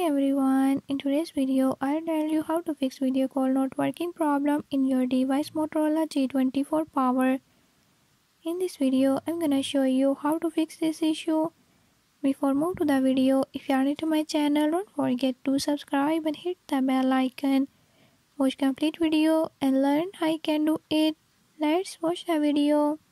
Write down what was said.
Hey everyone, in today's video I'll tell you how to fix video call not working problem in your device Motorola G24 power. In this video I'm gonna show you how to fix this issue. Before move to the video, if you are new to my channel, don't forget to subscribe and hit the bell icon. Watch complete video and learn how you can do it. Let's watch the video.